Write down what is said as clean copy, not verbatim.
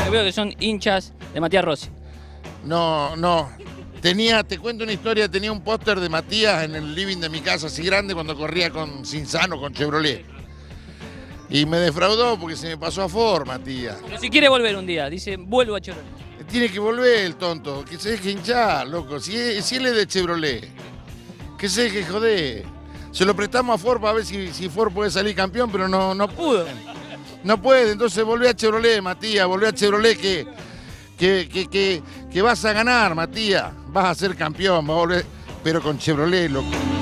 veo que son hinchas de Matías Rossi. No. Te cuento una historia, tenía un póster de Matías en el living de mi casa, así grande, cuando corría con Cinzano, con Chevrolet. Y me defraudó porque se me pasó a Ford, Matías. Pero si quiere volver un día, dice, vuelvo a Chevrolet. Tiene que volver el tonto, que se deje hinchar, loco. Si él es de Chevrolet, que se deje joder. Se lo prestamos a Ford para ver si Ford puede salir campeón, pero no pudo. No puede, entonces volvé a Chevrolet, Matías, volvé a Chevrolet que vas a ganar, Matías. Vas a ser campeón, vas a volver, pero con Chevrolet, loco.